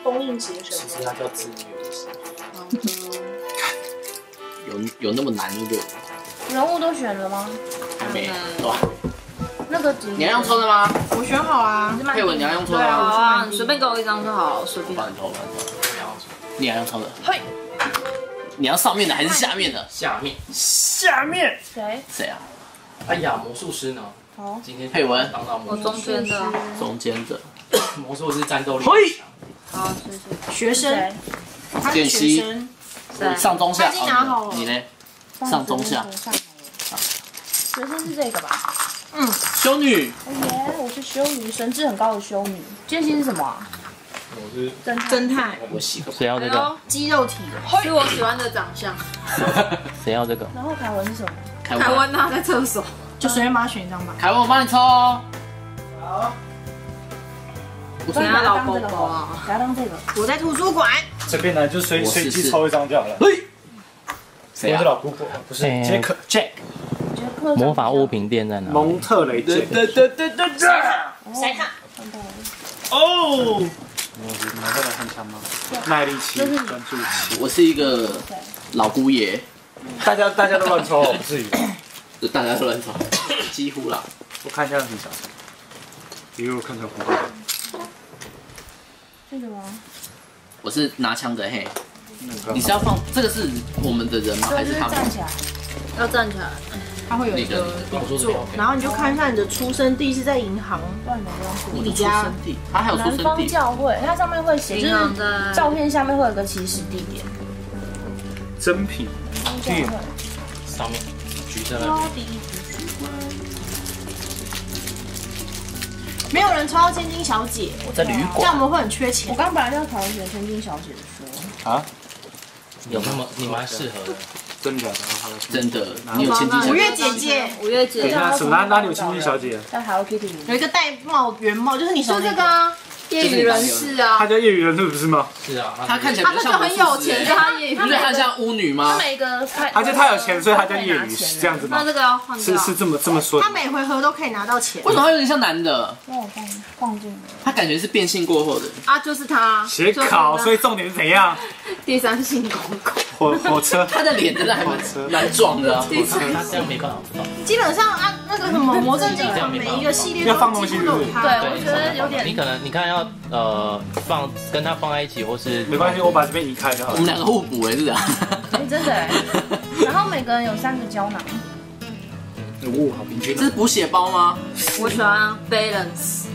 封印邪神其实它叫自愈。 有那么难对不对？ 人物都选了吗？ 还没，对吧？ 那个你要用抽的吗？ 我选好啊。 佩文，你要用抽的对啊， 吗？ 好啊， 你随便给我一张就好，随便。 帮你抽，你要用抽的。嘿，你要上面的还是下面的？ 下面谁？ 谁啊？ 哎呀，魔术师呢？ 好， 今天佩文当到魔我术中间的。 中间的。 魔术师战斗力。 嘿， 好，谢谢。 学生，他是剑西学生。 对， 上中下。 他已经拿好了你呢？上中下。 学生是这个吧？ 修女。 哦耶，我是修女，神智很高的修女。剑心是什么啊？ 我是侦探， 我洗个。 谁要这个？ 肌肉体的。 是我喜欢的长相。 谁要这个？ 然后凯文是什么？ 凯台湾他在厕所。 就随便帮他选一张吧。 凯文，我帮你抽哦。 我给他老公公啊。 给他当这个。我在图书馆。 随便来就随机抽一张就好了。 嘿，谁啊我是？老姑婆，不是杰克 Jack 魔法物品店在哪？ 蒙特雷对 Jack。 对对对对对。 谁看？ 哦，拿过来很强吗？耐力7，专注7。 我是一个老姑爷， 大家都乱抽，不至于。 大家都乱抽，几乎啦。 我看一下很小，比如看看蝴蝶。 这个吗？ 我是拿枪的嘿。你是要放这个是我们的人吗？还是他们？ 站起来， 要站起来。 它会有一个魔术师表然后你就看一下你的出生地是在银行， 我的出生地，他还有出南方生地。 教会，它上面会写，就银行是在照片下面会有个起始地点。 真品教会。 上面橘色的。 没有人抽到千金小姐， 我在旅这样我馆。 们会很缺钱。我刚本来要讨论选千金小姐的书， 啊， 有那么你蛮适合的。 真的， 真的，你有千金小姐。 五月姐姐五月姐， 那什么哪里有千金小姐？ 在 Hello Kitty 里有一个戴帽圆帽，就是你手就这个啊，业余人士啊她。叫业余人士不是吗？ 是啊， 她看起来他就很有钱，所以他业余。 不是她像巫女吗？ 每个她就太有钱，所以她叫业余，是这样子吗？ 那这个要换掉。 是这么说的他。每回合都可以拿到钱。 为什么她有点像男的？ 让我放进来。 她感觉是变性过后的。 啊，就是他。 写考，所以重点是怎样？ 第三性公公。 火车， 她的脸真的还蛮壮的啊。 他这样没办法放。 基本上啊，那个什么魔怔精华每一个系列要放东西是不是？ 对，我觉得有点你可能你看要放跟它放在一起，或是没关系，我把这边移开就好了。 我们两个互补哎，是这样。 哎，真的哎。然后每个人有3个胶囊。 哦，好平均这是补血包吗？ 我喜欢 balance。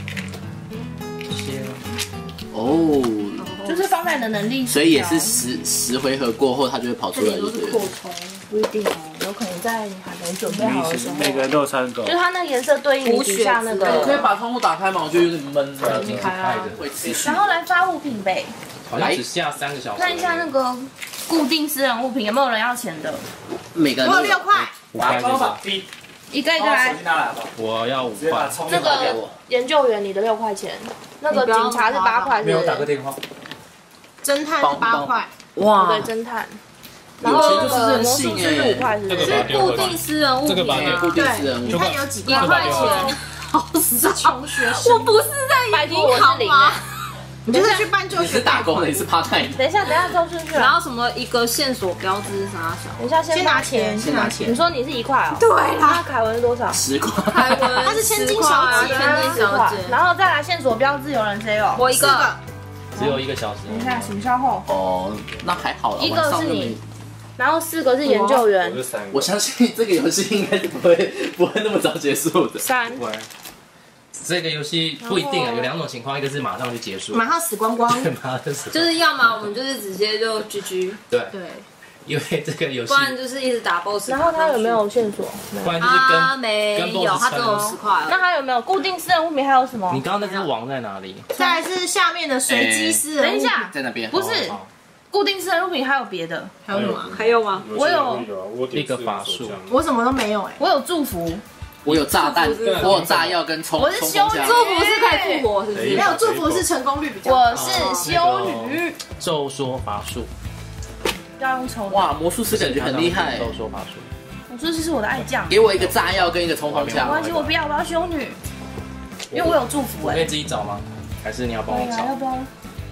哦， 就是放在你的能力， 所以也是10回合过后，它就会跑出来，就对了。 充，不一定哦，有可能在你还没准备好的时候， 每个人都有3个就。是它那个颜色对应你底下那你可以个， 把窗户打开吗？我觉得有点闷的。 已经是开的， 会持续然。后来发物品呗， 好像只下3个小时。 看一下那个固定私人物品有没有人要钱的， 每个人都有 6块， 5块是吧？ 一个一个来。 拿来好不好？ 我要5块。 这个研究员你的6块钱，那个警察是8块， 没有打个电话。 侦探是8块， 哇， 对侦探。 有钱就是任性魔术师是5块，是不是？ 是固定私人物品啊。 固定私人物。 你看有几 1块钱，好少。 穷学生， 我不是在银行吗？ 你就是去办就你是打工的，你是 part time 的。 等一下照顺序然啊。 后什么一个线索标志是啥小？ 等一下先拿钱， 先拿钱你说你是1块哦？ 对那凯文是多少 10块。 凯文， 她是千金小姐， 千金小姐。 然后再来线索标志，有人谁有？ 我一个， 只有1个小时。 等一下，请稍后。 哦，那还好了。 一个晚上就没是你，然后4个是研究员， 我相信这个游戏应该是不会那么早结束的。 3， 这个游戏不一定啊，有2种情况，一个是马上就结束， 马上死光光。 马上就死。 就是要么我们就是直接就 GG， 对， 对， 因为这个游戏不，然就是一直打 BOSS。 然后他有没有线索？ 不然就是跟没跟有， BOSS 他只有撑 10块了。 那还有没有固定私人物品？还有什么你？刚刚那只王在哪里？ 再来是下面的随机私人物品。等一下， 在那边。 不是固定私人物品，还有别的？ 还有什么？还有吗？ 我有一个法术。 我什么都没有哎，我有祝福， 我有炸弹，我有炸药跟冲我是修女冲锋枪。 祝福是可以复活，是不是？ 没有祝福是成功率比较。我是修女， 咒说法术。 要用抽的。 哇，魔术师感觉很厉害。 咒说法术。 我说这是我的爱将。 给我一个炸药跟一个冲锋枪。 没关系，我不要，我要修女，因为我有祝福哎。 我可以自己找吗？还是你要帮我对啊， 找？ 要不要？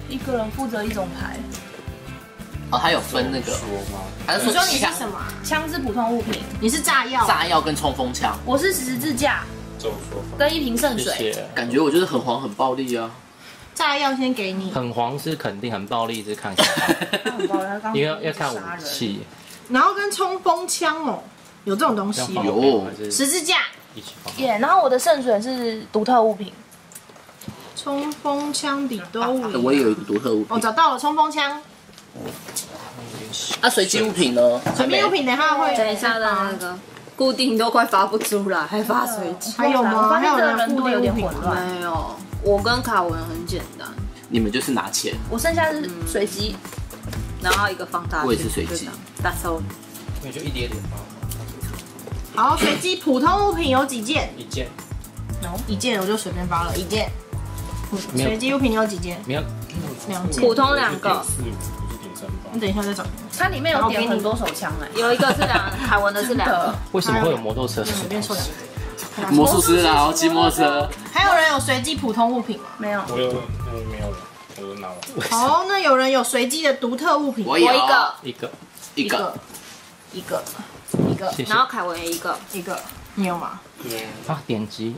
一个人负责一种牌。 哦，它有分那个，还是你说你是枪什么？枪是普通物品，你是炸药， 炸药跟冲锋枪？ 我是十字架跟一瓶圣谢水。 谢。 感觉我就是很黄很暴力啊。 炸药先给你， 很黄是肯定，很暴力是看看， 很暴力，他刚因为要看武器。 然后跟冲锋枪哦，有这种东西要放有还是十字架一起放？ 耶。然后我的圣水是独特物品，冲锋枪比都我也有一个独特物哦， 品。 找到了冲锋枪。 那随机物品呢？ 随便物品等一下会等一下的那个固定都快发不出来，还发随机。 还有吗？还有人都有点混乱。 没有，我跟卡文很简单， 你们就是拿钱， 我剩下是随机， 然后一个放大镜， 我也是随机。 That's all。 那就一点点吧。 好，随机普通物品有几件？ 一件， 一件我就随便发了一件。 没有随机物品有几件？ 没有， 2件。 普通2个， 你等一下再找。 它里面有点很多手枪哎， 有一个是凯文的是2个， 为什么会有摩托车？ 随便抽2个。 魔术师啊，骑摩托車。 还有人有随机普通物品吗？ 没有。 我有，没有了，我都拿了。 好，那有人有随机的独特物品？ 我有我一个， 一个， 谢谢然。后凯文也一个， 你有吗？ 对， 啊，点击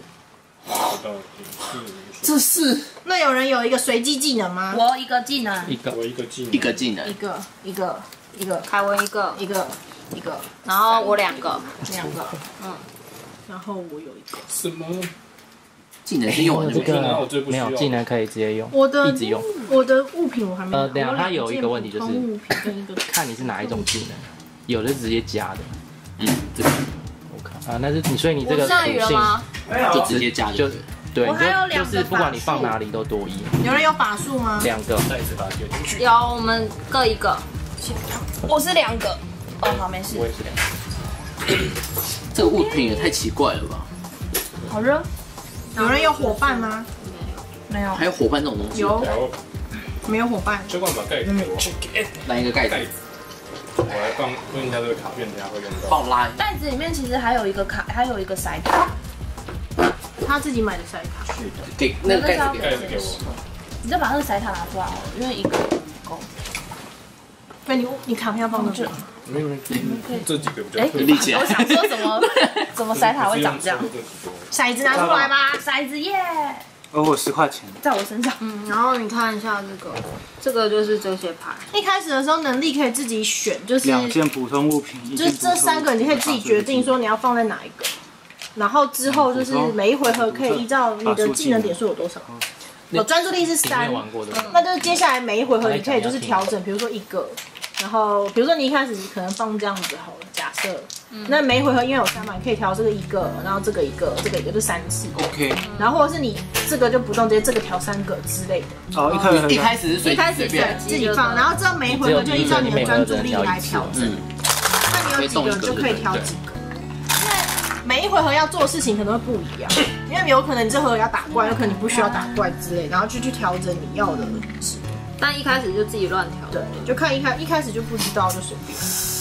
这是那有人有一个随机技能吗？ 我一个技能， 一个我一个技能， 一个技能， 一个， 凯文一个，然后我2个， 然后我有一个。 什么？ 技能是用完就这没了。 我最不需要个没有技能可以直接用， 我的一直用。 我的物品我还没拿。 等一下它有一个问题就是我有2件普通物品跟一个看你是哪一种技能，有的是直接加的。 这个我看啊，那是你，所以你这个下雨了吗？ 就直接加就就对， 我还有2个就是不管你放哪里都多1， 有人有法术吗？ 2个。 袋子把它丢进去。 有我们各一个， 我是2个。哦，好，没事我。也是2个。 这个物品也太奇怪了吧？ 好热。 有人有伙伴吗？ 没有。 还有伙伴这种东西？ 有， 然后没有伙伴。 就帮我把盖子给我， 来一个盖子， 盖子。我来用一下这个卡片，等下会用到。 帮我拉。 袋子里面其实还有一个卡，还有一个骰卡。 他自己买的赛卡。 给那个盖子给盖子给我。 你就把那个骰卡拿出来好了，因为一个不够。 对，你卡片要放这里。 没有，这几个比较哎， 特别。 理解我想说怎么骰卡会长这样？ 骰子拿出来吧。 骰子耶， 哦我10块钱。 在我身上。 然后你看一下这个就是这些牌， 一开始的时候能力可以自己选，就是 2件普通物品， 就是这3个，你可以自己决定说你要放在哪一个。然后之后就是每一回合可以依照你的技能点数有多少。我专注力是你没 3， 玩过的。 那就是接下来每一回合你可以就是调整，比如说1个，然后比如说你一开始可能放这样子好了，假设，那每一回合因为有3嘛，你可以调这个1个，然后这个1个，这个1个就3次， OK。 然后或者是你这个就不动，直接这个调3个之类的， 哦， 一开始是随便， 自己放，然后之后每一回合就依照你的专注力来调整。那你有几个就可以调几个，因为每一回合要做的事情可能会不一样，因为有可能你这回合要打怪，有可能你不需要打怪之类，然后就去调整你要的值。 但一开始就自己乱调。 对，就看一开始就不知道就随便。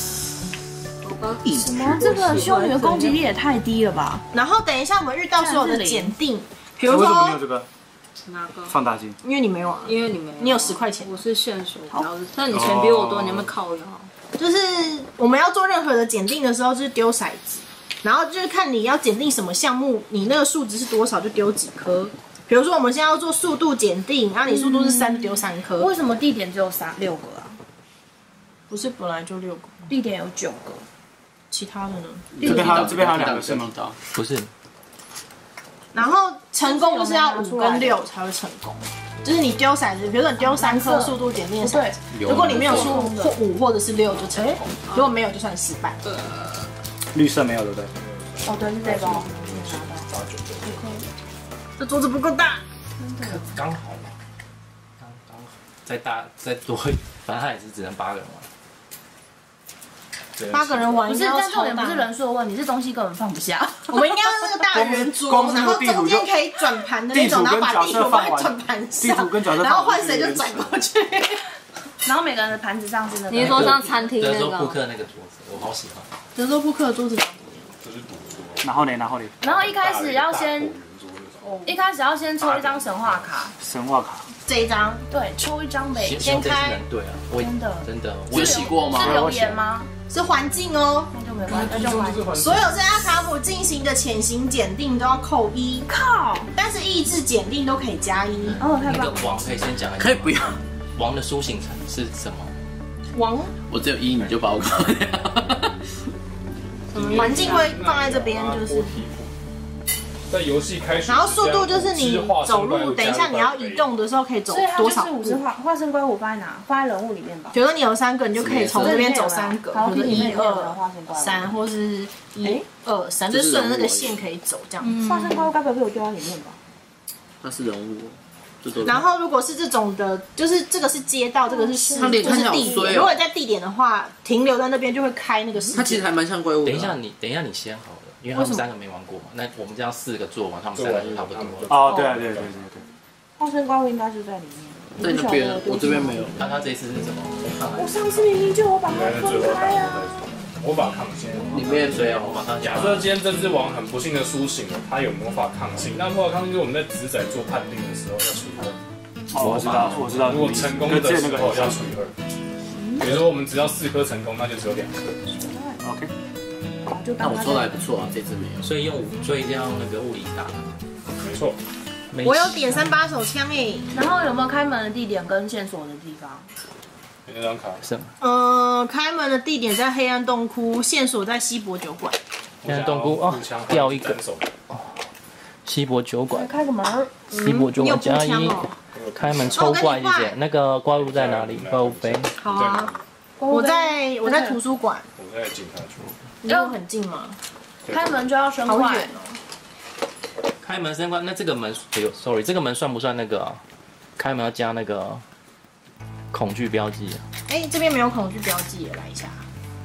什么？这个修女的攻击力也太低了吧？ 然后等一下我们遇到所有的检定，比如为什么你有说， 这个哪个？ 放大镜？ 因为你没有啊， 因为你没有， 你有10块钱， 我是现手标，但你钱比我多，你有没有靠腰？ 就是我们要做任何的检定的时候，就是丢骰子，然后就是看你要检定什么项目，你那个数值是多少就丢几颗。比如说我们现在要做速度检定，然后你速度是3，丢3颗。 为什么地点只有6个啊？ 不是本来就6个， 地点有9个。 其他的呢？ 这边还有2个是吗？ 不是， 然后成功就是要5跟6才会成功，就是你丢骰子，比如说你丢3颗速度检定的骰子，如果你没有出5或者是6就成功，如果没有就算失败。 绿色没有对不对？ 哦，对，是这包。 这桌子不够大， 刚好嘛，刚好，再多，反正他也是只能8个人玩。 8个人玩不是， 应该要但重点超大不是人数的问题，是东西根本放不下。 我们应该要那个大圆桌，然后中间可以转盘的那种，然后把地图放在转盘上，然后换谁就转过去。 然后每个人的盘子上是那个。 你是说像餐厅那德州扑个？ 克那个桌子，我好喜欢。 德州扑克的桌子， 然后呢？ 然后一开始要先抽一张神话卡， 神话卡， 这一张， 对，抽一张呗。 先开。 对啊，真的， 我有洗过吗？ 是留言吗？ 是环境哦， 那就没关系，那就环境。 所有在阿卡姆进行的潜行检定都要扣1， 靠！ 但是意志检定都可以加1。 哦，太那棒了。 个王可以先讲一下， 可以不要。 王的苏醒层是什么？ 王， 我只有1，你就把我搞掉。 环境会放在这边，就是在游戏开始， 然后速度就是你走路，等一下你要移动的时候可以走多少步？ 化身怪物放在哪？放在人物里面吧。 比如说你有3个，你就可以从这边走3个， 好， 比如说1、 2、 3，或是1、2、3，就是顺着那个线可以走这样。 化身怪物该不会被我丢在里面吧？ 它是人物。 然后如果是这种的，就是这个是街道，这个是就是地点。如果在地点的话，停留在那边就会开那个世界。 它其实还蛮像怪物的。 等一下你先好了，因为他们3个没玩过嘛。那我们这样4个做完，他们3个就差不多了。 哦，对啊，对。 化身怪物应该是在里面。 在那边，我这边没有。 那他这一次是什么？ 我上次明明就有把它分开啊。 魔法抗性里面对啊，我马上假设今天这只王很不幸的苏醒了，它有魔法抗性。那魔法抗性就是我们在职仔做判定的时候要除2。 我知道。 如果成功的时候要除2。比如说我们只要4颗成功，那就只有2颗。 OK。 那我抽的还不错啊，这只没有。 所以要用那个物理打。 没错。 我有点3把手枪诶。 然后有没有开门的地点跟线索的地方？ 那张卡是吗？ 开门的地点在黑暗洞窟，线索在西伯酒馆。 黑暗洞窟哦，掉一个。西伯酒馆。 开个门。 西伯酒馆加1。开门抽怪谢谢。那个怪物在哪里？怪物杯。 好啊。我在图书馆。 我在警察局。 离我很近吗？ 开门就要升好怪。 远哦。 开门升怪，那这个门，sorry， 这个门算不算那个？开门要加那个恐惧标记啊？ 这边没有恐惧标记耶，来一下。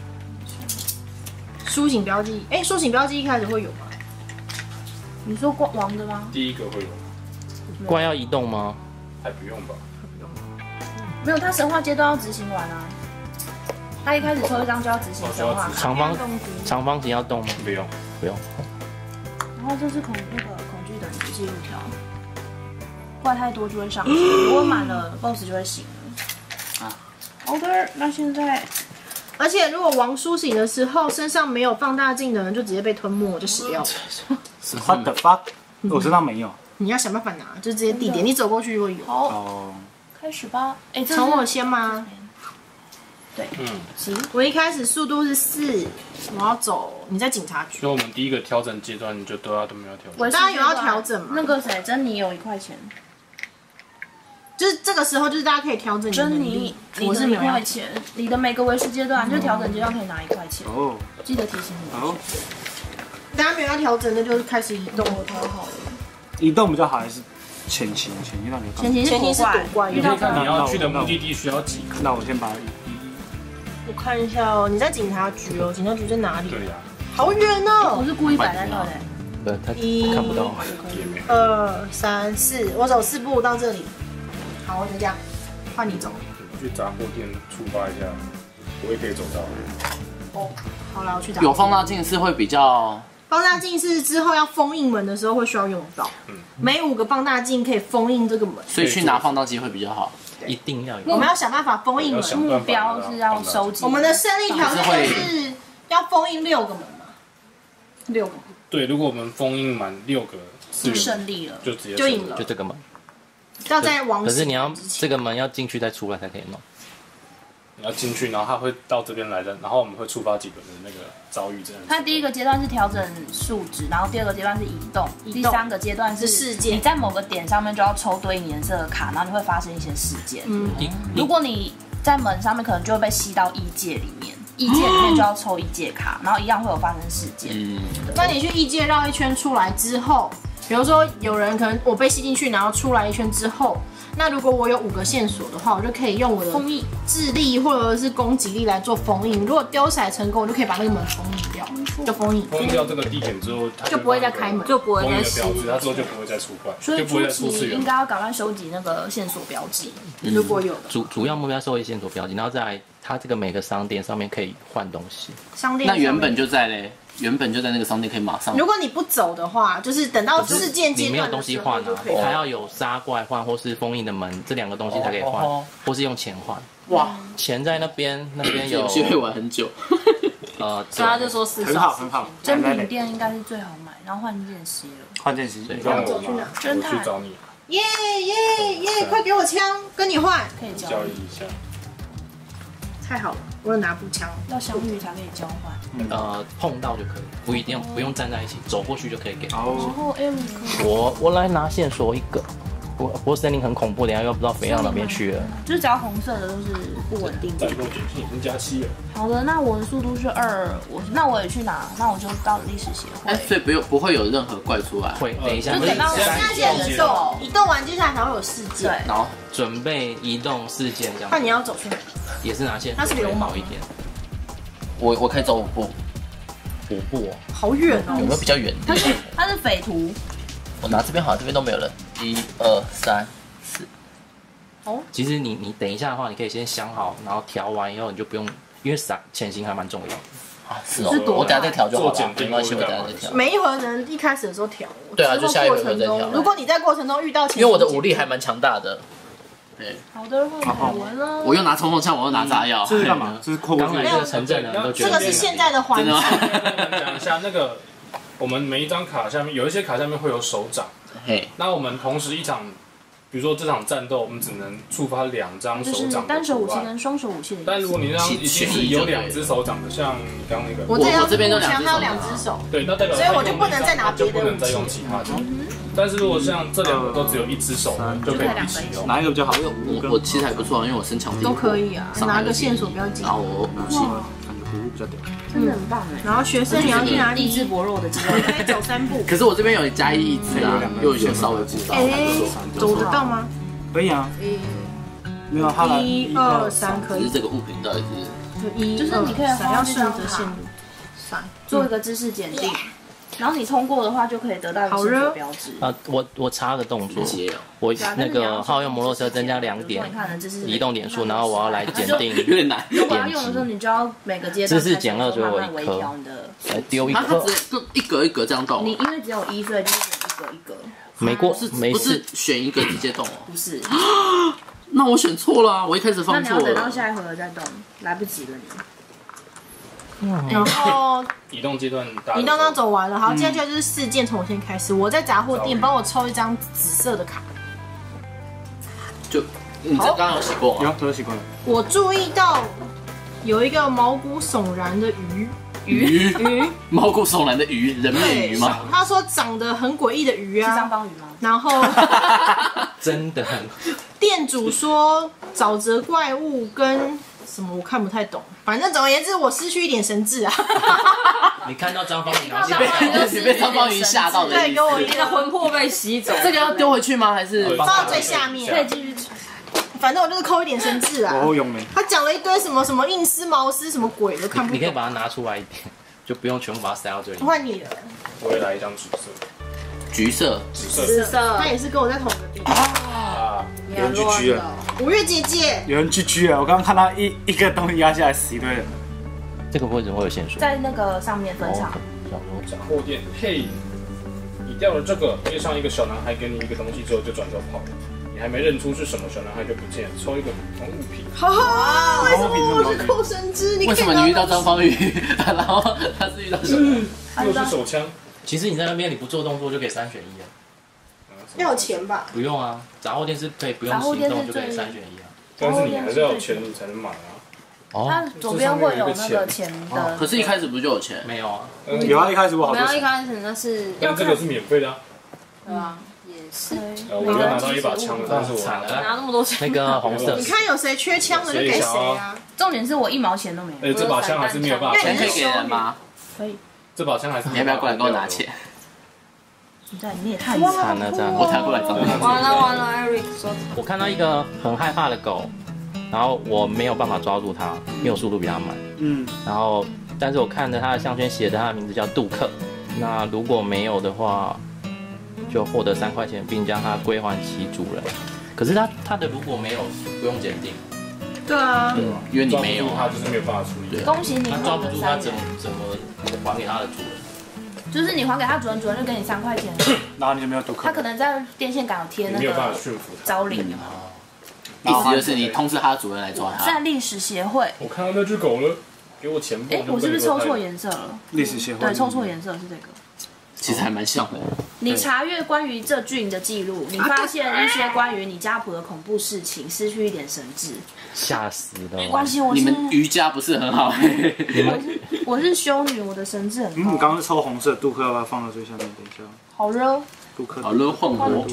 苏醒标记，苏醒标记一开始会有吗？ 你说王的吗？ 第一个会有。 怪要移动吗？ 还不用吧？ 没有，他神话阶段要执行完啊。他一开始抽一张就要执行神话。 长方形要动吗？ 不用。 然后这是恐惧等级记录条，怪太多就会上去，如果满了 BOSS 就会醒了。好的，那现在， 而且如果王苏醒的时候身上没有放大镜的人，就直接被吞没，就死掉了。 What the fuck？ 我身上没有。 你要想办法拿，就这些地点，你走过去就会有。 好，开始吧。 从我先吗？ 对， 行。我一开始速度是4，我要走。你在警察局。 所以我们第一个调整阶段，你就都没有调整。 大家有要调整吗？ 那个谁，珍妮有1块钱。 就是这个时候，就是大家可以调整。 珍妮，我是1块钱。你的每个维持阶段，就调整阶段可以拿1块钱。哦。记得提醒你。哦。 大家没有要调整的，就是开始移动。 我调好了。 移动比较好还是前期让你前期是躲怪。 你可以看你要去的目的地需要几个。 那我先把它。 我看一下哦，你在警察局哦，警察局在哪里？ 对呀。 好远哦！ 我是故意摆在那的。 对，他看不到。 2、3、4，我走4步到这里。好，就这样，换你走。 我去杂货店触发一下，我也可以走到。 哦，好了，我去找。 有放大镜是会比较。 放大镜是之后要封印门的时候会需要用到。每5个放大镜可以封印这个门。 所以去拿放大镜会比较好。 一定要有。 我们要想办法封印门， 目标是要收集。 我们的胜利条件是要封印6个门嘛？6个。 对，如果我们封印满6个， 就胜利了， 就直接就赢了。 就这个门。 要在王。 可是你要这个门要进去再出来才可以弄。 你要进去，然后他会到这边来的，然后我们会触发几个的那个遭遇这样。 它第一个阶段是调整数值，然后第2个阶段是移动，第3个阶段是事件。 你在某个点上面就要抽对应颜色的卡，然后你会发生一些事件。如果你在门上面，可能就会被吸到异界里面，异界里面就要抽异界卡，然后一样会有发生事件。 那你去异界绕一圈出来之后，比如说有人可能我被吸进去，然后出来一圈之后。那如果我有5个线索的话，我就可以用我的智力或者是攻击力来做封印。如果丢骰成功，我就可以把那个门封印掉，就封印。 封印掉这个地点之后，它就不会再开门， 就不会再标志，它之后就不会再出怪， 所以就不会再出次元。 应该要赶快收集那个线索标记， 如果有的。 主要目标收集线索标记，然后再来它这个每个商店上面可以换东西。 商店那原本就在嘞，原本就在那个商店可以马上。 如果你不走的话，就是等到事件阶你没有段的东西换啊时候就可以， 还要有杀怪换或是封印的门这2个东西才可以换，或是用钱换。 哇， 钱在那边有游戏会玩很久。 所以他就说4 很好很好。 真品店应该是最好买，然后换剑西了。 换剑师， 让我走去哪吗？我去找你耶耶耶！快给我枪，跟你换， 可以交交易一下。 太好了，我有拿步枪。 要相遇才可以交换。 碰到就可以，不用站在一起，走过去就可以给。 然后 Eric 我来拿线索一个。不过森林很恐怖，等下又不知道飞到哪边去了。 就是只要红色的都是不稳定的。 战斗属性已经加7了。 好的，那我的速度是2，那我也去拿，那我就到历史协会。 所以不会有任何怪出来。 会，等一下。 就等到现在移动，移动完接下来才会有事件。 然后准备移动事件这样。 那你要走去哪？ 也是拿线。 他是流氓好一点。 我可以走5步 ，5步哦。 好远哦。 有没有比较远？ 他是匪徒。 我拿这边好像这边都没有人。1、2、3、4。 其实你等一下的话，你可以先想好，然后调完以后你就不用，因为潜行还蛮重要的。 是哦，我等下再调就好了，没关系，我等下再调。 每一回人一开始的时候调， 对啊，就下一回合再调。 如果你在过程中遇到， 因为我的武力还蛮强大的。对。 好的，好闻了。 我又拿冲锋枪，我又拿炸药。 这是干嘛？这是扩刚来这个城镇的人都觉得这个是现在的环境。 讲一下那个，我们每一张卡下面有一些卡下面会有手掌。 嘿。 那我们同时一场。比如说这场战斗，我们只能触发2张手掌， 单手武器跟双手武器的。 但如果你这样已经是有2只手掌的，像你刚那个， 我这边都2只手，还有2只手， 对，那代表所以我就不能再拿别的武器， 就不能再用其他的。但是如果像这2个都只有1只手，就可以一起用。 哪一个比较好？ 我其实还不错啊，因为我身强力都可以啊，拿个线索不要紧。 然后我武器感觉比较屌， 真的很棒哎。 然后学生你要去哪里？ 意志薄弱的肌肉， 可以走3步。 可是我这边有加1意志啊，又有稍微知道。 走得到吗？ 可以啊。没有他来 1、2、3可以。 只是这个物品到底是？ 就是你可以要顺着线路做一个知识检定，然后你通过的话就可以得到一个线索标志。 我插个动作，我那个好用摩托车增加2点移动点数，然后我要来检定， 有点难。 如果要用的时候，你就要每个阶段知识减2就有1颗，来丢1颗。 就一格一格这样动。 你因为只有1，所以就是一格一格。 不是选一个直接动哦？ 不是。 那我选错了，我一开始放错了。 那你要等到下一回合再动，来不及了你。 然后移动阶段， 移动都走完了，好，接下来就是事件从先开始。我在杂货店帮我抽一张紫色的卡。 就你这刚刚有洗过吗？ 有，都有洗过了。 我注意到有一个毛骨悚然的鱼， 毛骨悚然的鱼，人面鱼吗？ 他说长得很诡异的鱼啊， 是张方鱼吗？ 然后真的很。 店主说沼泽怪物跟什么我看不太懂，反正总而言之我失去一点神智啊。 你看到张方宇，然后你被张方宇吓到的， 对，给我一个魂魄被吸走。 这个要丢回去吗？还是放到最下面？ 可以继续。 反正我就是抠一点神智啊。 我用没。 他讲了一堆什么什么硬丝毛丝什么鬼的，看不懂。 你可以把它拿出来一点，就不用全部把它塞到这里。 换你了。 我也来一张橘色。 橘色， 他也是跟我在同一个地方。 有人 GG 了。 5月姐姐， 有人 GG 了。我刚刚看到一个东西压下来，死一堆人。 这个为什么会有线索？ 在那个上面分场。 杂货店，嘿，你掉了这个，街上一个小男孩给你一个东西之后就转头跑了，你还没认出是什么，小男孩就不见了，抽一个普通物品。 好，为什么我是扣神之？ 为什么你遇到张方宇，然后他是遇到什么？ 又是手枪。 其实你在那边你不做动作就可以3选1啊。 要有钱吧？ 不用啊，杂货店是可以不用行动就可以3选1啊。 但是你还是要有钱你才能买啊。 它左边会有那个钱的。 可是一开始不就有钱？ 没有啊。 有啊，一开始我好多钱。 没有，一开始那是。 但这个是免费的啊。 对啊，也是。 我就拿到一把枪了，但是我拿那么多钱。 那个红色。 你看有谁缺枪的就给谁啊。 重点是我1毛钱都没有。 这把枪还是没有办法。 钱可以给人吗？ 可以。 这把枪还是你要不要过来跟我拿钱？ 你也太惨了，这样。 我弹过来找你。 完了 ，Eric 说。 我看到一个很害怕的狗，然后我没有办法抓住它，因为我速度比它慢。然后，但是我看着它的项圈写的它的名字叫杜克。那如果没有的话，就获得3块钱，并将它归还其主人。可是它的如果没有不用检定， 对啊， 因为你没有， 他就是没有办法处理。 恭喜你， 他抓不住他怎么还给他的主人？ 就是你还给他主人，主人就给你3块钱， 然后你就没有赌客。 他可能在电线杆有贴那没有办法个驯服他。 招领。 意思就是你通知他的主人来抓他。 在历史协会， 我看到那只狗了，给我钱包。 我是不是抽错颜色了？ 历史协会对，抽错颜色是这个。 其实还蛮像的。 你查阅关于这郡的记录，你发现一些关于你家谱的恐怖事情，失去一点神智。 吓死了！ 没关系， 你们瑜伽不是很好。 我是修女，我的神智很高。 你刚刚是抽红色，杜克要不要放到最下面？等一下。 好热。 杜克。 好热，换我。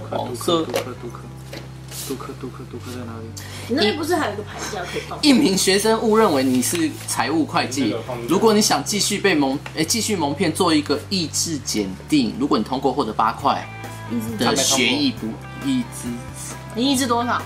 杜克在哪里？ 你那边不是还有一个牌架可以放？ 一名学生误认为你是财务会计，如果你想继续蒙骗，做一个意志检定，如果你通过获得8块的学艺不意志， 你意志多少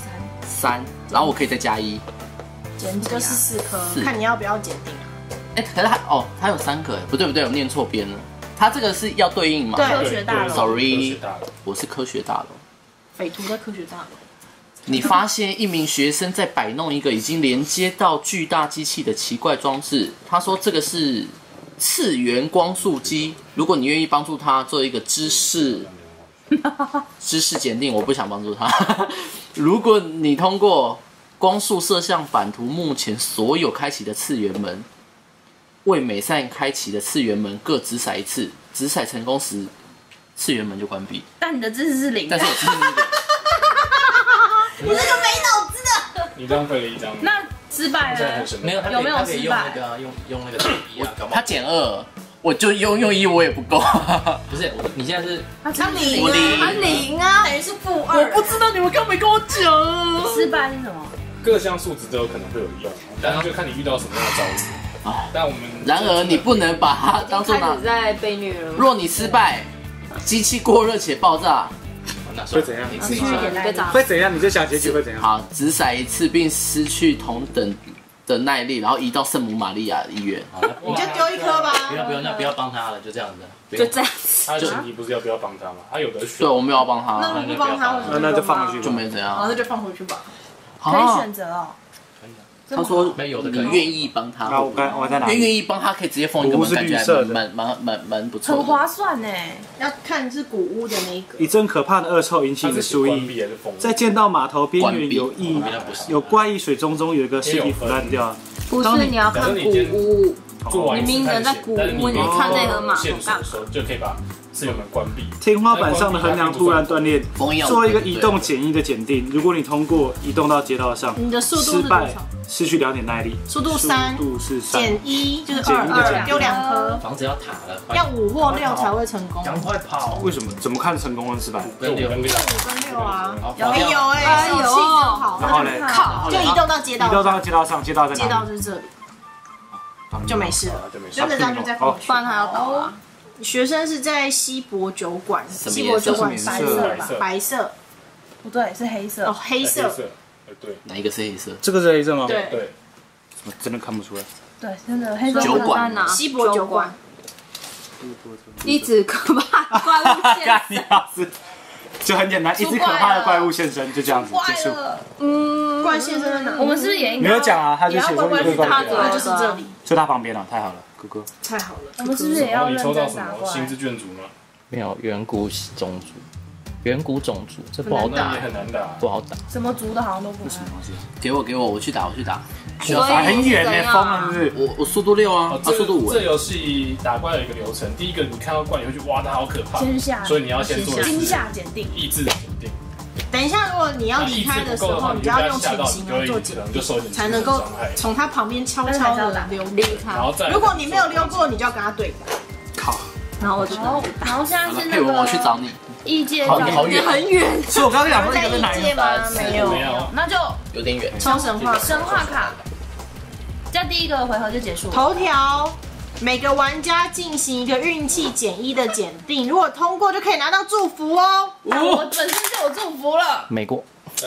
？3，然后我可以再加1， 检就是4颗，看你要不要检定啊？ 可是它有3个，不对，我念错边了。它这个是要对应吗？ 对， 科学大楼。 Sorry， 我是科学大楼。 匪徒在科学大楼。 你发现一名学生在摆弄一个已经连接到巨大机器的奇怪装置。他说这个是次元光速机。如果你愿意帮助他做一个知识检定，我不想帮助他。如果你通过光速摄像版图目前所有开启的次元门，为每扇开启的次元门各掷骰1次，掷骰成功时，次元门就关闭。 但你的知识是0， 但是我知识是0。 你这个没脑子的！ 你浪费了1张。 那失败了？ 没有， 有没有他可以失败？ 用那个1啊， 他减2，我就用1我也不够。 不是，你现在是他0 我他0啊，等于是-2。我不知道你们刚没跟我讲。 失败是什么？ 各项数值都有可能会有用，但是就看你遇到什么样的招式。但我们然而你不能把它当做开始在被虐了。 若你失败，机器过热且爆炸。 会怎样？ 失去一点耐力。 会怎样？你在想结局会怎样？ 好，掷骰1次，并失去同等的耐力，然后移到圣母玛利亚医院。 你就丢1颗吧。 不用，那不要帮他了，就这样子。 就这样子。 他的前提不是要不要帮他吗？他有的选。 对，我没有要帮他。 那你不帮他， 那就放回去， 就没怎样。 那就放回去吧。 可以选择哦。 他说没有的， 你愿意帮他， 我在哪里？ 愿意帮他可以直接封一个门，感觉还蛮不错， 很划算呢。 要看是古屋的那一个。 一阵可怕的恶臭引起你的注意，在见到码头边缘有怪异水中有一个尸体腐烂掉。 不是，你要看古屋。你明人在古屋，你看那个码头干嘛？ 就可以把次元门关闭。 天花板上的横梁突然断裂，做一个移动减1的检定。如果你通过移动到街道上， 你的速度失败，失去2点耐力。 速度3，减1就是2，丢2颗。 房子要塔了， 要5或6才会成功。 赶快跑！ 为什么？怎么看成功跟失败？ 5跟6，5跟 6啊！ 有哎，手气真好。 然后嘞， 靠，就移动到街道。 移动到街道上，街道在哪？ 街道就是这里。就没事了，就这样就再放回去。 不然他要倒啊。 学生是在西博酒馆，西博酒馆白色吧？白色， 不对，是黑色。 哦，黑色。 对， 哪一个是黑色？ 这个是黑色吗？ 对， 我真的看不出来。 对，真的黑色。 酒馆， 西博酒馆。 一直可怕怪物现身。 就很简单，一只可怕的怪物现身，就这样子结束。 怪现身在哪？ 我们是不是也应该？ 没有讲啊，他就写说一个怪物， 就是这里， 就他旁边了，太好了，哥哥， 太好了。 我们是不是也要认真打怪？ 星之眷族吗？ 没有，远古种族，远古种族，这不好打， 也很难打， 不好打。 什么族的好像都不难。 给我，我去打。 需要打很远呢，疯了是不是？ 我速度6啊，速度5。 这游戏打怪有一个流程，第一个你看到怪你会觉得哇，它好可怕， 先下， 所以你要先做惊吓检定、 意志检定。 等一下，如果你要离开的时候，你就要用潜行来做检定，才能够从他旁边悄悄的溜开。如果你没有溜过，你就要跟他对打。 靠！ 然后我就然后现在是那个我去找你。 异界好远， 很远。 所以我刚刚讲说在异界吗？没有， 那就有点远。 抽神话卡，这样第一个回合就结束了。 头条。每个玩家进行一个运气减1的检定，如果通过就可以拿到祝福哦。 我本身就有祝福了。 没过。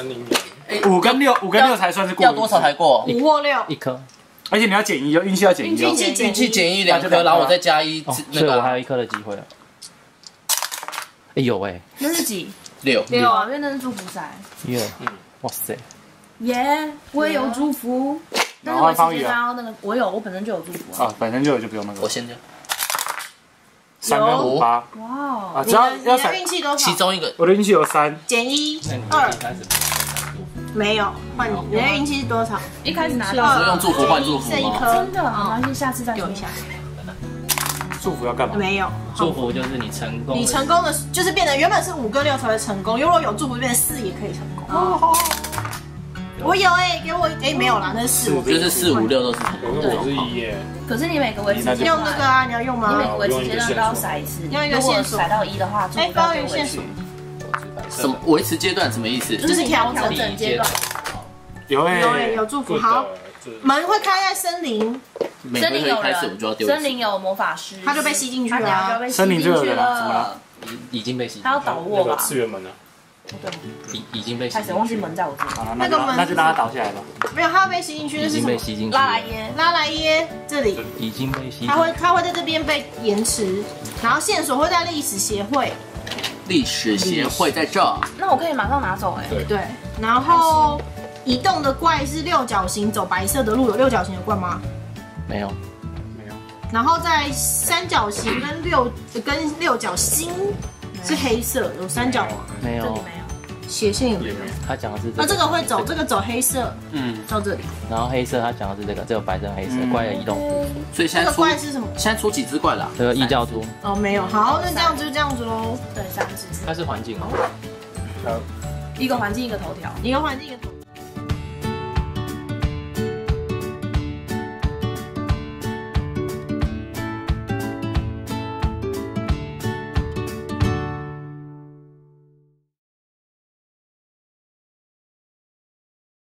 5跟6才算是过。 要多少才过 ？5或6。 1颗。 而且你要减1，运气要减1。 运气减12颗，然后我再加1， 所以我还有1颗的机会了。有哎。 那是几 ？6 啊，因为那是祝福赛。 1，哇塞。 耶，我也有祝福。但是我直接到那个，我本身就有祝福啊，本身就有就不用那个。 我先这样。 3跟5、8。哇！啊，只要你运气多少？ 其中一个， 我的运气有3 减1、2。没有，换你。你的运气是多少？ 一开始拿到用祝福换祝福， 剩1颗。 真的，没关系，下次再用一下。 祝福要干嘛？ 没有， 祝福就是你成功。 你成功的就是变成原本是5跟6才会成功，如果有祝福变成4也可以成功。哦。我有给我没有啦，那是4， 就是4、5、6都是。 我是1耶。 可是你每个维持阶段用那个啊，你要用吗？ 你每个维持阶段都要甩一次。 用一个线索甩到1的话， 高原线索。 什么维持阶段什么意思？ 就是调整阶段。 有祝福。好，门会开在森林。 森林有人，森林有魔法师， 他就被吸进去了。 森林就有人了，怎么了？ 已经被吸。 他要倒卧吧？ 次元门呢？ 对， 已经被吸。 开始忘记门在我这里。 好了，那就让他倒下来吧。 没有，他要被吸进去，那是什么？拉莱耶这里已经被吸。 他会在这边被延迟，然后线索会在历史协会。 历史协会在这。 那我可以马上拿走对，然后移动的怪是6角形走白色的路，有6角形的怪吗？ 没有。 然后在3角形跟6角星是黑色，有3角吗？ 没有。 斜线有没有？ 他讲的是这个会走，这个走黑色，到这里。 然后黑色他讲的是这个，只有白跟黑色怪的移动。 所以现在怪是什么？ 现在出几只怪了？ 这个异教徒。 哦，没有。好，那这样子就这样子喽。 对，3只。 它是环境。 一个环境，一个头条。 一个环境，一个头条。